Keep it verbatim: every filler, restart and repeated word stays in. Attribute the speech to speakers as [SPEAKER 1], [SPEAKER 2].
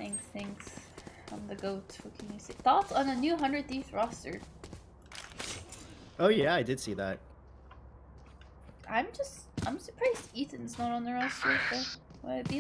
[SPEAKER 1] Thanks, thanks. I'm the goat. What can you say? Thoughts on a new one hundred Thieves roster?
[SPEAKER 2] Oh yeah, I did see that.
[SPEAKER 1] I'm just, I'm surprised Ethan's not on the roster. But, well, it'd be